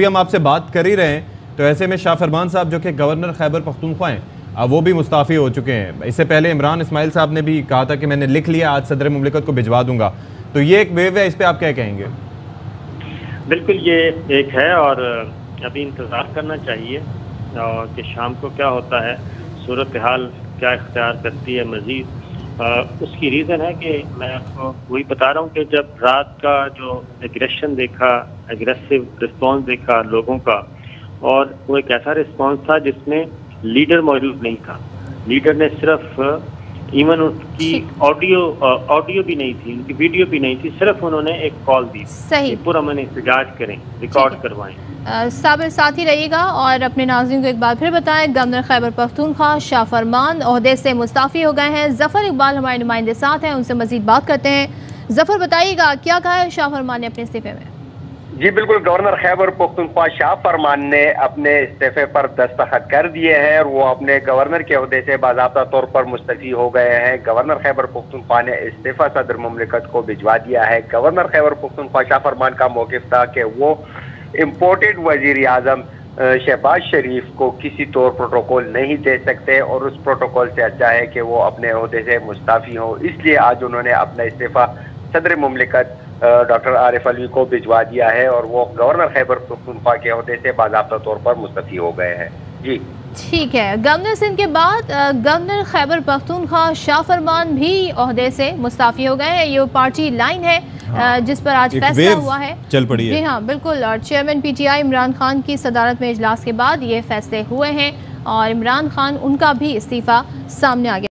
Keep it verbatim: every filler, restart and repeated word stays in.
بھی ہم آپ سے بات کر ہی رہے ہیں تو ایسے میں شاہ فرمان صاحب جو کہ گورنر خیبر پختونخوا ہیں اب وہ بھی مستعفی ہو چکے ہیں. اس سے پہلے عمران اسماعیل صاحب نے بھی کہا تھا کہ میں نے لکھ لیا آج صدر مملکت کو بھجوا دوں گا, تو یہ ایک ویو ہے, اس پہ آپ کیا کہیں گے؟ بالکل یہ ایک ہے اور ابھی انتظار کرنا چاہیے اور کہ شام کو کیا ہوتا ہے, صورتحال کیا اختیار کرتی ہے مزید. اس کی ریزن ہے کہ میں آپ کو وہی بتا رہا ہوں کہ جب رات کا جو ایگریشن دیکھا, ایگریسو رسپانس دیکھا لوگوں کا, اور وہ ایک ایسا رسپانس تھا جس میں لیڈر موجود نہیں تھا. لیڈر نے صرف ایون ان کی آڈیو آڈیو بھی نہیں تھی, ان کی ویڈیو بھی نہیں تھی, صرف انہوں نے ایک کال دی کہ پرامن احتجاج کریں, ریکارڈ کروائیں. صابر ساتھ ہی رہیے گا اور اپنے ناظرین کو ایک بار پھر بتائیں, گورنر خیبر پختونخوا شاہ فرمان عہدے سے مستعفی ہو گئے ہیں. ظفر اقبال ہمارے نمائندے ساتھ ہیں, ان سے مزید بات کرتے ہیں. ظفر بتائیے گا کیا کہا ہے شاہ فرمان نے اپنے استعفے میں؟ جی بالکل, گورنر خیبر پختونخوا شاہ فرمان نے اپنے استعفے پر دستخط کر دیے ہیں اور وہ اپنے گورنر کے عہدے سے باضابطہ طور پر مستعفی ہو گئے ہیں. گورنر خیبر پختونخوا نے استعفیٰ صدر مملکت کو بھجوا دیا ہے. گورنر خیبر پختونخوا شاہ فرمان کا موقف تھا کہ وہ امپورٹڈ وزیر اعظم شہباز شریف کو کسی طور پروٹوکول نہیں دے سکتے اور اس پروٹوکول سے اچھا ہے کہ وہ اپنے عہدے سے مستعفی ہوں. اس لیے آج انہوں نے اپنا استعفیٰ صدر مملکت ڈاکٹر عارف علوی کو بھجوا دیا ہے اور وہ گورنر خیبر پختونخوا کے عہدے سے باضابطہ طور پر مستعفی ہو گئے ہیں. جی ٹھیک ہے, گورنر سندھ کے بعد گورنر خیبر پختونخوا شاہ فرمان بھی عہدے سے مستعفی ہو گئے ہیں. یہ پارٹی لائن ہے جس پر آج فیصلہ ہوا ہے, چل پڑی ہے. جی ہاں بالکل, اور chairman P T I Imran Khan کی صدارت میں اجلاس کے بعد یہ فیصلے ہوئے ہیں اور عمران خان ان کا بھی استعفیٰ سامنے آ گیا.